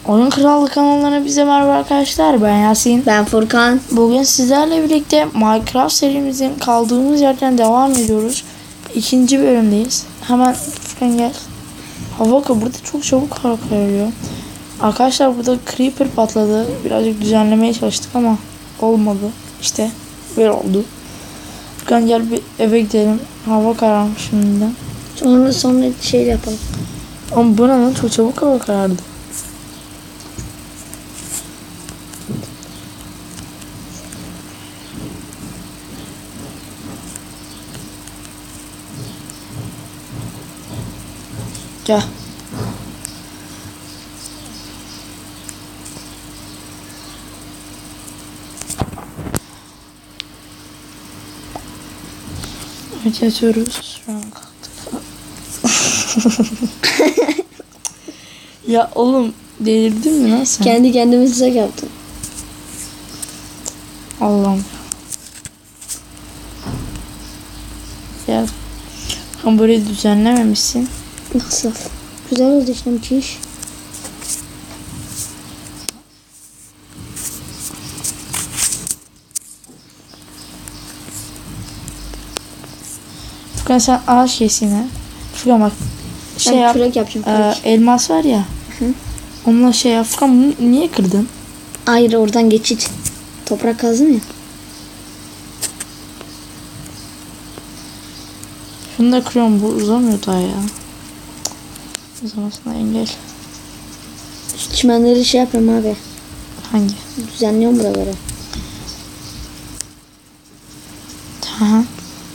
Oyun Krallığı kanalına bize merhaba arkadaşlar. Ben Yasin. Ben Furkan. Bugün sizlerle birlikte Minecraft serimizin kaldığımız yerden devam ediyoruz. 2. bölümdeyiz. Hemen Furkan gel. Hava burada çok çabuk hava kararıyor. Arkadaşlar burada creeper patladı. Birazcık düzenlemeye çalıştık ama olmadı. İşte böyle oldu. Furkan gel bir eve gidelim. Hava kararmış şimdiden. Sonra şey yapalım. Ama buranın çok çabuk hava karardı. Gel. Evet, yatıyoruz. Şu an kalktık. Ya oğlum delirdin mi lan sen? Kendi kendime size yaptım. Allah'ım. Ya sen burayı düzenlememişsin. Nasıl? Güzel oldu işte, müthiş. Furkan sen ağaç kesine. Furkan bak. Şey Ben yap. kürek yapacağım. Kürek. Elmas var ya. Hı. Onunla şey yap. Furkan bunu niye kırdın? Ayrı oradan geçit. Toprak kazdım ya. Şunu da kırıyorum. Bu uzamıyor daha ya. Uzamasına engel. Şu çimenleri şey yapıyorum abi. Hangi? Düzenliyorum buraları. Tamam.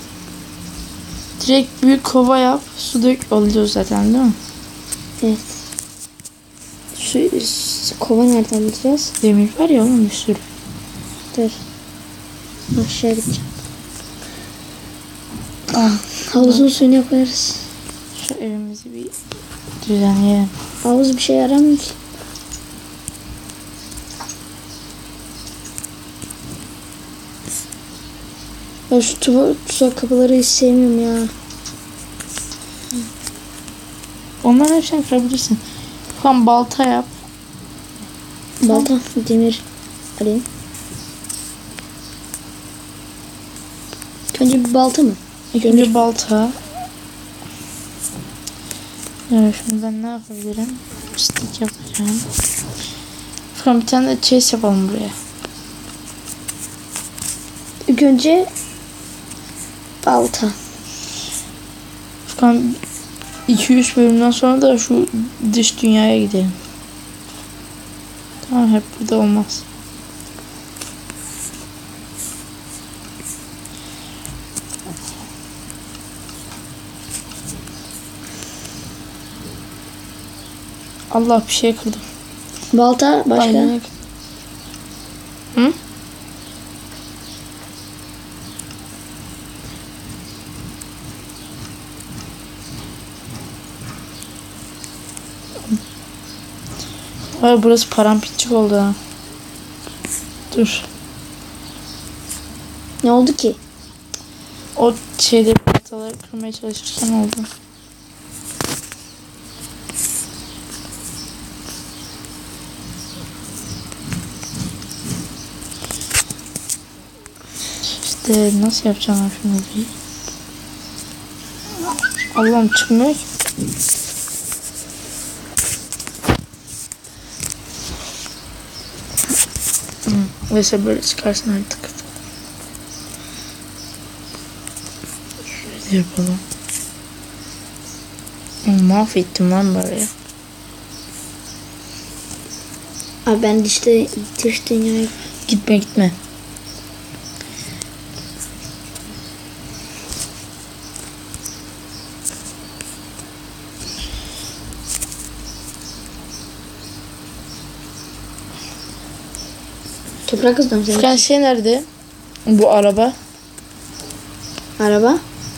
Direkt büyük kova yap. Su dök oluyor zaten değil mi? Evet. Şu kova nereden bulacağız? Demir var ya oğlum bir sürü. Dur. Aşağı gideceğim. Ah, Havuzun suyunu koyarız. şu evimizi bir düzenleyelim. Havuz bir şey yaramıyor ki. Ya şu tuzak kapıları hiç sevmiyorum ya. Onların hepsini kırabilirsin. Furkan balta yap. Balta, demir alayım. Önce bir balta mı? İlk önce balta. Yani şimdi ben ne yapabilirim? Stick yapacağım. Furkan bir tane de chest yapalım buraya. İlk önce balta. Furkan 200 bölümden sonra da şu dış dünyaya gidelim. Tamam, hep burada olmaz. Allah, bir şey kırdım. Balta başka. Aynen. Hı? Ay, burası paramparçık oldu ha. Dur. Ne oldu ki? O şeyleri tahtaları kırmaya çalışırken oldu. İşte nasıl yapacağım ben şimdi bir? Allah'ım çıkmıyor ki. Neyse böyle çıkarsın artık. Şöyle yapalım. Mahvettim lan burayı. Abi ben işte dış dünyaya... Gitme gitme. Toprak kızdım seni. Furkan şey nerede? Bu araba. Araba.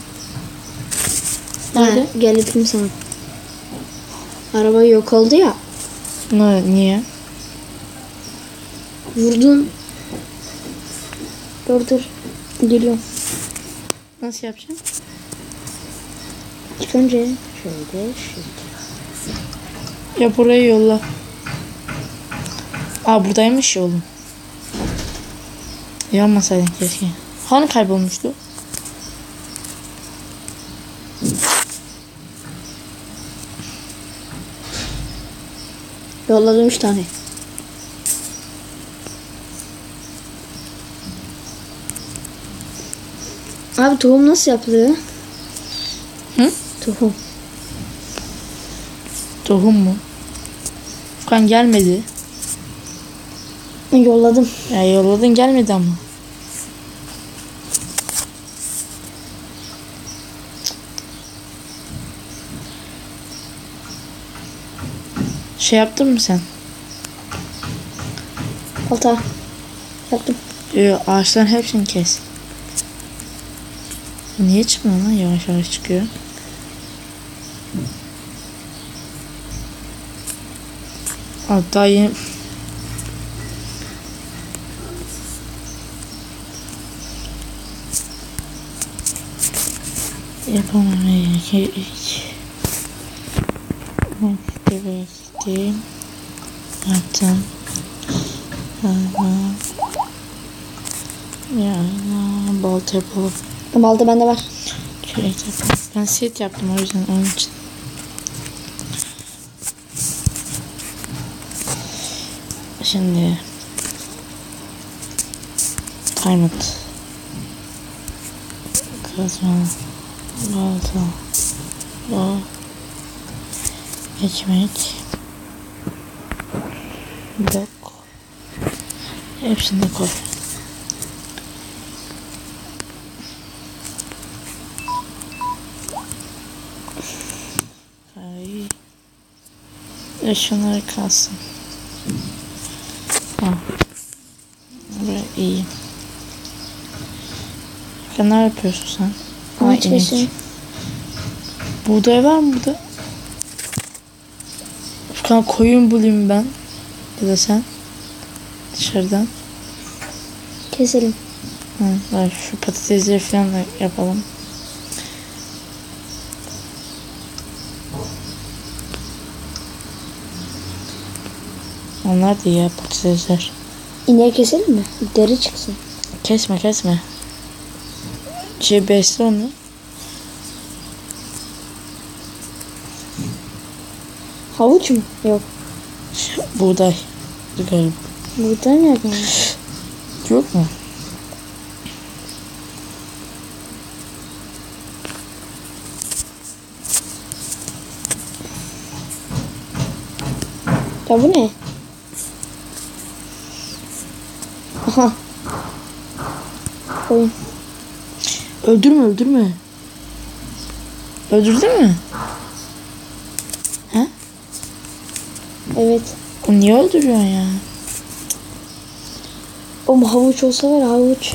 Nerede? Ha, gel yapayım sana. Araba yok oldu ya. Niye? Vurdun. Dur. Geliyorum. Nasıl yapacağım? İlk önce şöyle. Yap orayı yolla. Aa buradaymış ya oğlum. Yanmasaydın keşke. Hani kaybolmuştu? Yolladım 3 tane. Abi tohum nasıl yapılıyor? Hı? Tohum. Tohum mu? Furkan gelmedi. Yolladım. Ya yolladın gelmedi ama. Şey yaptın mı sen? Balta. Yaptım. Ağaçların hepsini kes. Niye çıkmıyor lan? Yavaş yavaş çıkıyor. Hatta yeni... Yapamam gerek. Bekledim. Yaptım. Ya balta yapalım. Balta bende var. Kürek yapalım. Ben set yaptım o yüzden onun için. Şimdi diamond kazma balta bal ekmek blok hepsini koy. Ay. Ve şunları kalsın. Ha. Buraya iyi. Ya ne yapıyorsun sen? Ağaç kesin. Buğday var mı burada? Furkan koyun bulayım ben. Ya da sen. Dışarıdan. Keselim. Var şu patatesleri falan da yapalım. Onlar da iyi patatesler. İneği keselim mi? Deri çıksın. Kesme. Besle onu. Havuç mu? Yok. Buğday. Galiba. Buğday nereden var? Yok mu? Ya bu ne? Aha. Koyun. Öldürme. Öldürdün mü? He? Evet. O niye öldürüyorsun ya? O havuç olsa var havuç.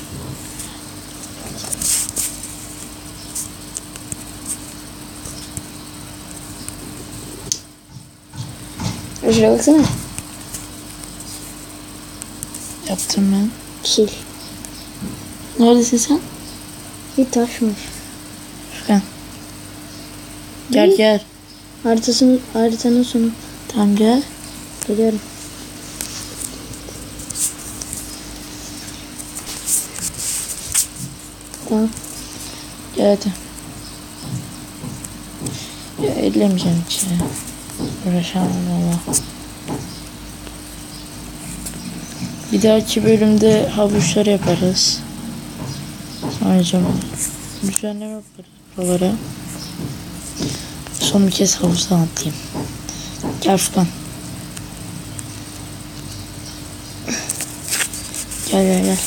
Şuraya baksana. Yaptım ben. Kil. Neredesin sen? Bir taşmış. Furkan. Gel. Haritanın sonu. Tamam gel. Geliyorum. Tamam. Gel hadi. Ya ellemeyeceğim hiç ya. Uğraşamam valla. Bir dahaki bölümde havuçları yaparız. Sonra düzenleme yaparız buralara. Son bir kez havuzdan atayım. Gel Furkan. Gel.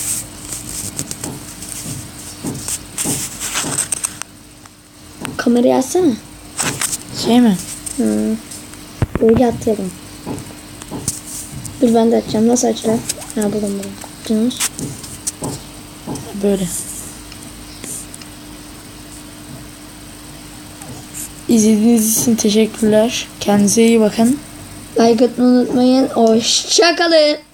Kamerayı açsana. Şey mi? Böyle atlayalım. Dur ben de açacağım. Nasıl açılır? Ha buldum. Canım. Böyle. İzlediğiniz için teşekkürler. Kendinize iyi bakın. Like atmayı unutmayın. Hoşça kalın.